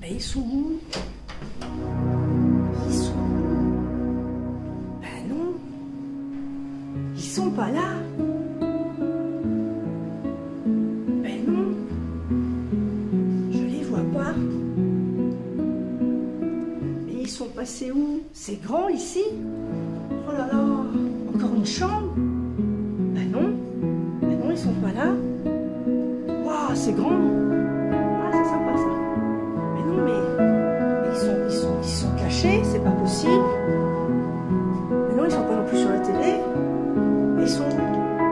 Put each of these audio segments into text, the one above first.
Mais ils sont où? Ils sont où? Ben non. Ils sont pas là. Ben non. Je les vois pas. Mais ils sont passés où? C'est grand ici? Oh là là. Encore une chambre? Ben non. Ben non, ils sont pas là. Waouh, c'est grand. Ah, c'est sympa ça. Mais non, mais ils sont cachés, c'est pas possible. Mais non, ils sont pas non plus sur la télé. Ils sont où?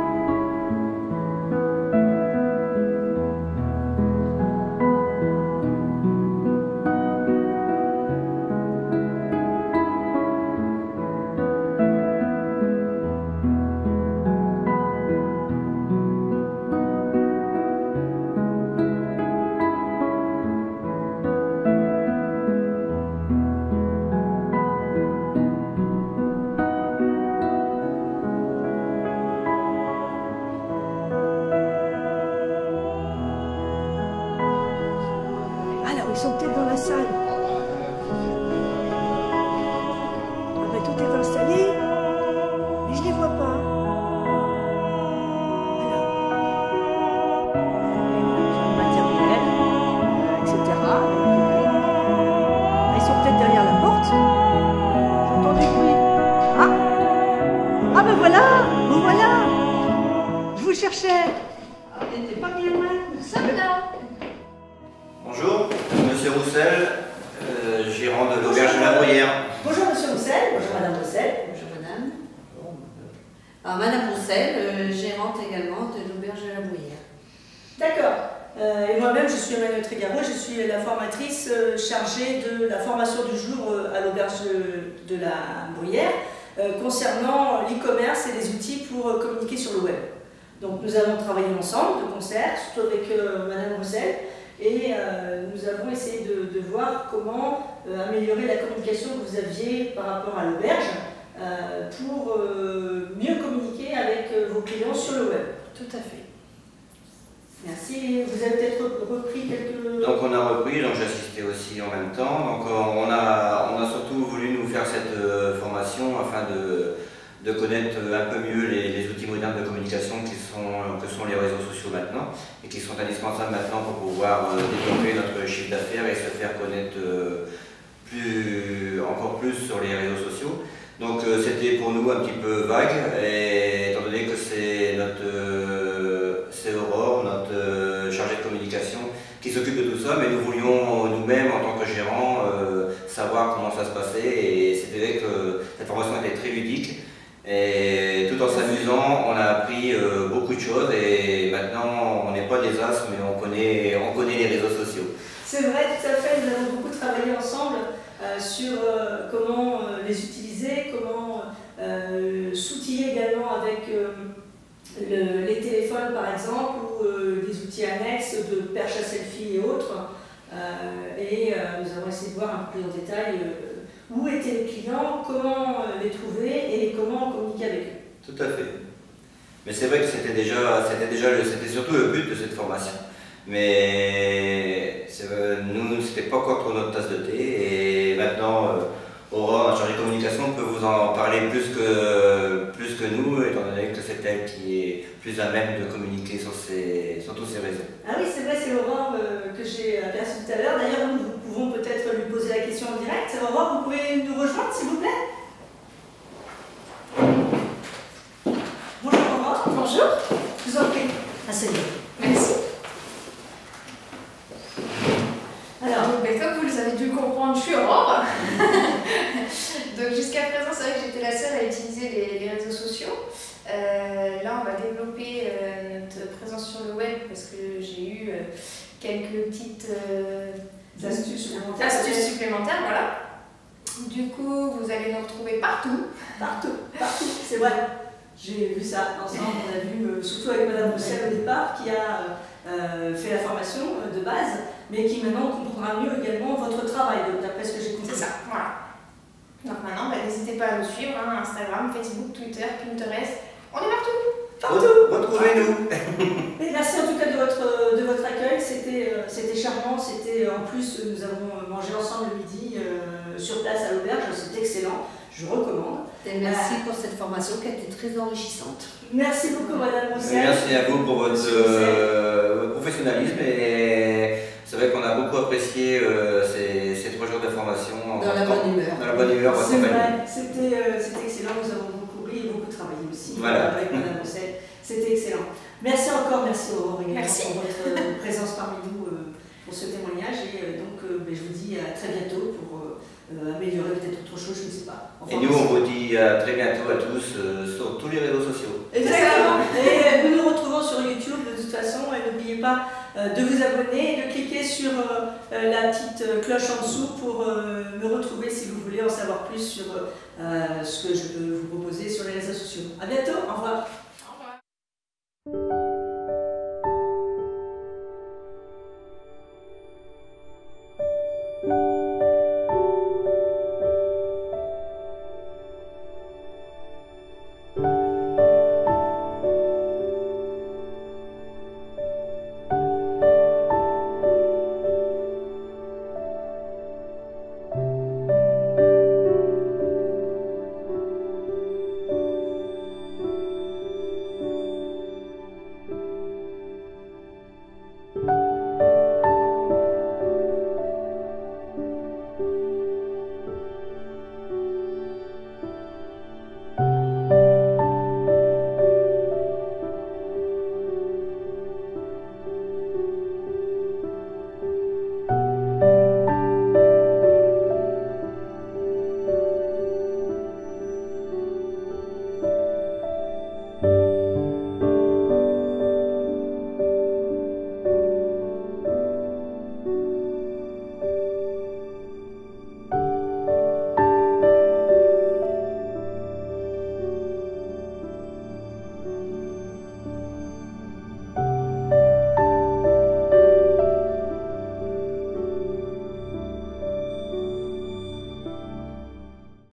Alors, ils sont peut-être dans la salle. Ah ben, tout est installé, mais je les vois pas. Alors, le matériel, etc. Ah, ils sont peut-être derrière la porte. J'entends du bruit. Ah ben voilà, vous voilà. Je vous cherchais. Ah, vous n'étiez pas bien loin. Nous sommes là. Bonjour, Monsieur Roussel, gérant de l'auberge de la Bruyère. Bonjour Monsieur Roussel, bonjour Madame Roussel. Bonjour madame. Alors madame Roussel, gérante également de l'auberge de la Bruyère. D'accord. Et moi-même, je suis Emmanuelle Trégaro, je suis la formatrice chargée de la formation du jour à l'auberge de la Bruyère concernant l'e-commerce et les outils pour communiquer sur le web. Donc nous avons travaillé ensemble de concert, surtout avec Madame Roussel, et nous avons essayé de voir comment améliorer la communication que vous aviez par rapport à l'auberge pour mieux communiquer avec vos clients sur le web. Tout à fait. Merci. Vous avez peut-être repris quelques... Donc on a repris, donc j'ai assisté aussi en même temps. Donc on a surtout voulu nous faire cette formation afin de connaître un peu mieux les outils modernes de communication que sont les réseaux sociaux maintenant et qui sont indispensables maintenant pour pouvoir développer notre chiffre d'affaires et se faire connaître encore plus sur les réseaux sociaux. Donc c'était pour nous un petit peu vague, et étant donné que c'est Aurore, notre chargée de communication, qui s'occupe de tout ça, mais nous voulions nous-mêmes en tant que gérants savoir comment ça se passait, et c'était vrai que cette formation était très ludique. Et tout en s'amusant, on a appris beaucoup de choses, et maintenant on n'est pas des as, mais on connaît les réseaux sociaux. C'est vrai, tout à fait, nous avons beaucoup travaillé ensemble sur comment les utiliser, comment s'outiller également avec les téléphones par exemple, ou des outils annexes de perche à selfie et autres. Nous avons essayé de voir un peu plus en détail où étaient les clients, comment les trouver et comment communiquer avec eux. Tout à fait. Mais c'est vrai que c'était surtout le but de cette formation. Mais nous, c'était pas encore trop notre tasse de thé, et maintenant Aurore, notre chargée de communication, peut vous en parler plus que nous, étant donné que c'est elle qui est plus à même de communiquer sur tous ces réseaux. Ah oui, c'est vrai, c'est Aurore que j'ai aperçu tout à l'heure. D'ailleurs, nous pouvons peut-être lui poser la question en direct. Aurore, vous pouvez nous rejoindre, s'il vous plaît? Bonjour Aurore. Bonjour. Je vous en prie. Asseyez. Merci. Alors, Comme vous avez dû comprendre, je suis Aurore. Donc jusqu'à présent, c'est vrai que j'étais la seule à utiliser les réseaux sociaux. Là, on va développer notre présence sur le web parce que j'ai eu quelques petites astuces supplémentaires, voilà. Du coup, vous allez nous retrouver partout. partout, c'est vrai. J'ai vu ça ensemble, on a vu surtout avec Madame Roussel au départ qui a fait la formation de base, mais qui maintenant comprendra mieux également votre travail, d'après ce que j'ai compris. C'est ça, voilà. Donc maintenant, n'hésitez pas à nous suivre, hein, Instagram, Facebook, Twitter, Pinterest, on est partout. Partout. Retrouvez-nous. Et merci en tout cas de votre accueil, c'était c'était charmant. En plus, nous avons mangé ensemble le midi sur place à l'auberge. C'est excellent. Je recommande. Et merci pour cette formation qui a été très enrichissante. Merci beaucoup, Madame Roussel. Merci à vous pour votre professionnalisme. Et c'est vrai qu'on a beaucoup apprécié ces 3 jours de formation. Dans la bonne humeur. Dans la bonne humeur. C'est vrai, c'était excellent. Nous avons beaucoup ri et beaucoup travaillé aussi avec Madame Roussel. C'était excellent. Merci encore, merci Aurore pour votre présence parmi nous pour ce témoignage. Et donc, je vous dis à très bientôt pour améliorer peut-être autre chose, je ne sais pas. Enfin, et nous, on vous dit à très bientôt à tous sur tous les réseaux sociaux. Exactement. Et nous nous retrouvons sur YouTube de toute façon. Et n'oubliez pas de vous abonner et de cliquer sur la petite cloche en dessous pour me retrouver si vous voulez en savoir plus sur ce que je peux vous proposer sur les réseaux sociaux. À bientôt, au revoir.